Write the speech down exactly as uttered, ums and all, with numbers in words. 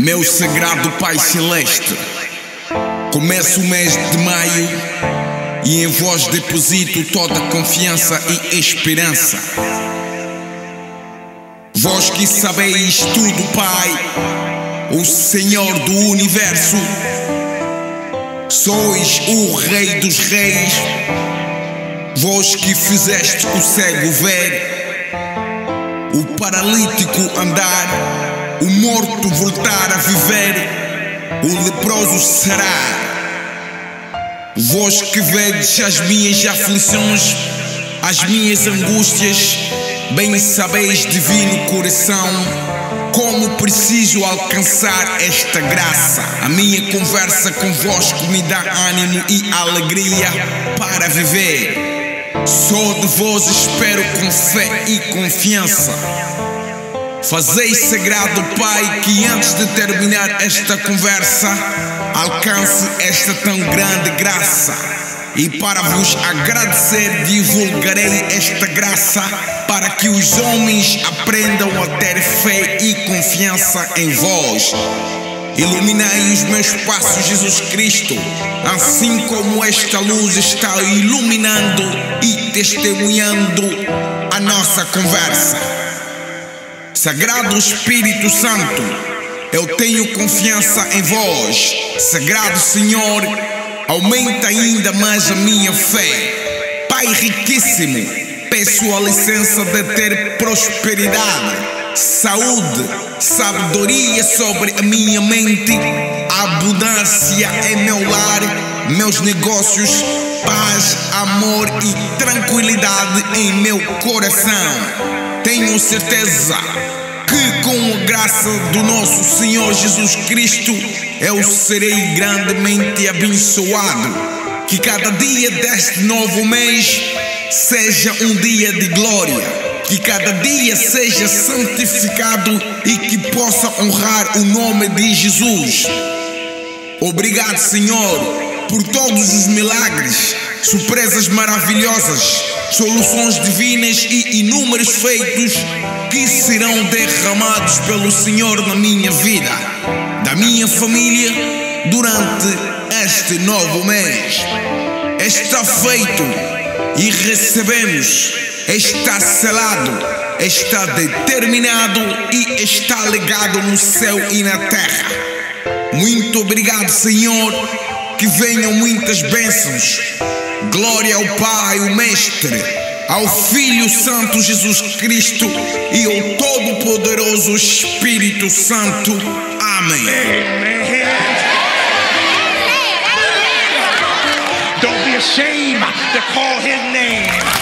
Meu sagrado Pai Celeste, começa o mês de maio e em vós deposito toda a confiança e esperança. Vós que sabeis tudo, Pai, o Senhor do Universo, sois o Rei dos Reis. Vós que fizeste o cego ver, o paralítico andar, o morto voltar a viver, o leproso sarar. Vós que vedes as minhas aflições, as minhas angústias, bem sabeis, divino coração, como preciso alcançar esta graça. A minha conversa convosco me dá ânimo e alegria para viver. Só de vós espero com fé e confiança. Fazei, sagrado Pai, que antes de terminar esta conversa alcance esta tão grande graça. E para vos agradecer divulgarei esta graça, para que os homens aprendam a ter fé e confiança em vós. Iluminai os meus passos, Jesus Cristo, assim como esta luz está iluminando e testemunhando a nossa conversa. Sagrado Espírito Santo, eu tenho confiança em vós. Sagrado Senhor, aumenta ainda mais a minha fé. Pai riquíssimo, peço a licença de ter prosperidade, saúde, sabedoria sobre a minha mente, abundância em meu lar, meus negócios, paz, amor e tranquilidade em meu coração. Tenho certeza que com a graça do nosso Senhor Jesus Cristo eu serei grandemente abençoado. Que cada dia deste novo mês seja um dia de glória. Que cada dia seja santificado e que possa honrar o nome de Jesus. Obrigado, Senhor, por todos os milagres, surpresas maravilhosas, soluções divinas e inúmeros feitos que serão derramados pelo Senhor na minha vida, da minha família, durante este novo mês. Está feito e recebemos. Está selado, está determinado e está ligado no céu e na terra. Muito obrigado, Senhor, que venham muitas bênçãos. Glória ao Pai, o Mestre, ao Filho Santo Jesus Cristo e ao Todo-Poderoso Espírito Santo. Amém. Don't be ashamed to call his name.